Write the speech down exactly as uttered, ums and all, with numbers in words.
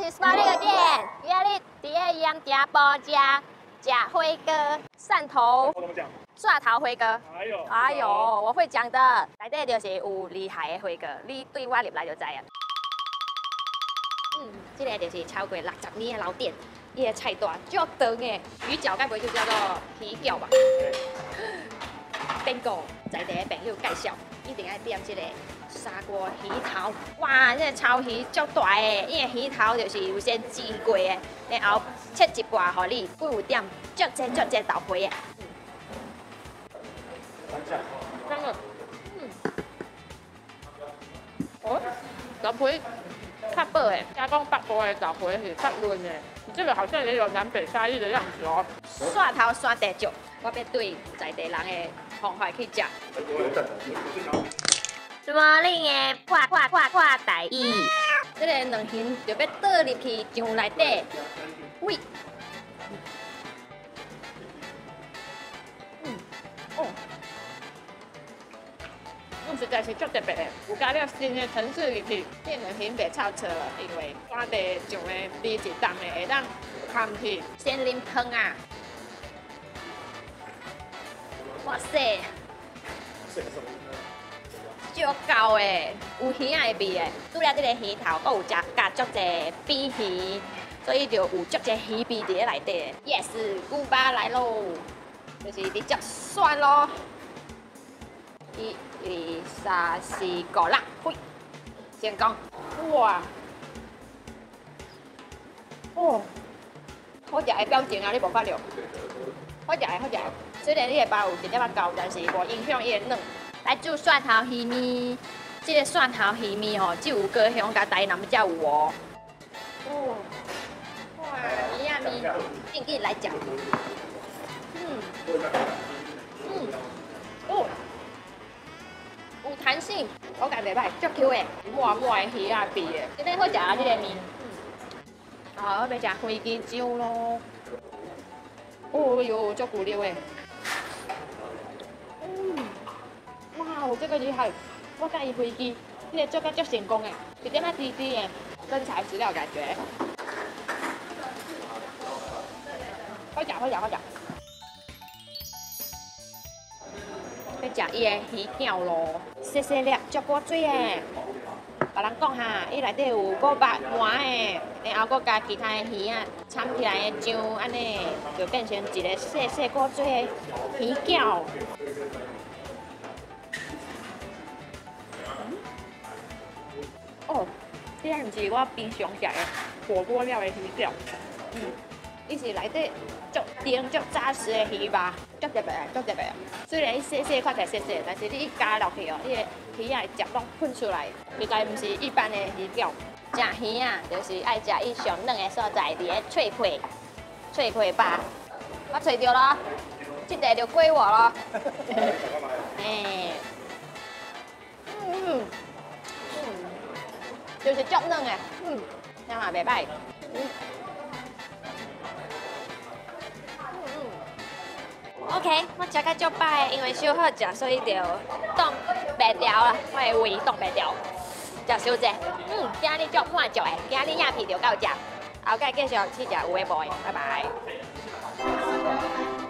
是 Smart 的店，今日伫个盐店包食食火锅汕头蒜头火锅。 哎呦， 哎呦，我会讲的，内底就是有厉害的火锅，你对我入来就知啊。嗯，这个就是超过六十年的老店，伊的菜单足长的，鱼饺该不会就叫做鱼饺吧？bingo， 在地的朋友介绍，一定要点这个砂锅鱼头。哇，这个草鱼足大的，伊的鱼头就是有先煎过的，然后切一半，互你几有点足济足济豆皮的。真的，嗯，哦，豆皮较薄的，加讲北部的豆皮是较润的。这个好像也有南北差异的样子哦。蒜头蒜地椒，我要对在地人的方法去食。什么令的破破破破台语？这个两形就要倒入去酱内底，喂。嗯，哦。嗯，实在是足特别的，有加了新的层次入去，变得很袂臭臭了，因为山地上的味是重的，会当含去。先啉汤啊！哇塞，足够的，有鱼仔的味的。除了这个鱼头，还有加加足济扁鱼，所以就有足济鱼味伫咧内底。Yes， 古巴来喽，就是直接涮咯。一、二、三、四、五、六，嘿，成功！哇，哦，好食的表情啊，你无发了？好食的，好食的。虽然你的包有一点仔厚，但是无影响伊的软。来煮蒜头鱼面，这个蒜头鱼面吼，只有高雄甲台南才有哦。哦，哇，鱼仔面，紧紧来食。嗯，嗯，哦。有弹性，口感袂歹，足 Q 的，满满的鱼仔味的，今天好食啊！这个面，好，我要食飞机酒咯。哦哟，足骨溜的。嗯，哇，这个厉害！我介意飞机，这个做甲足成功的，有点仔滴滴的真材实料感觉。好食，好食，好食。要食伊的鱼饺咯，细细粒，足果水的。别人讲哈，伊内底有五肉麻的，然后佮加其他的鱼啊，掺起来的酱，安尼就变成一个细细果水的鱼饺。哦，这个毋是我平常食的火锅料的鱼饺，嗯，伊是内底足甜足扎实的鱼吧。足特别的，足特别的。虽然伊细细看起来细细，但是你一加落去哦，你的鱼仔汁拢喷出来，实在毋是一般的鱼饺。食鱼啊，就是爱食伊上软的所在，伫个脆皮，脆皮吧。我找到咯，这个就归我咯。哎，嗯嗯，就是足软的，嗯，那嘛袂歹，嗯。OK， 我食甲足饱的，因为小好食，所以就挡袂牢啦，我的胃挡袂牢，食伤济。嗯，今日足满足的，今日影片就到这，后摆继续去食有诶无诶，拜拜。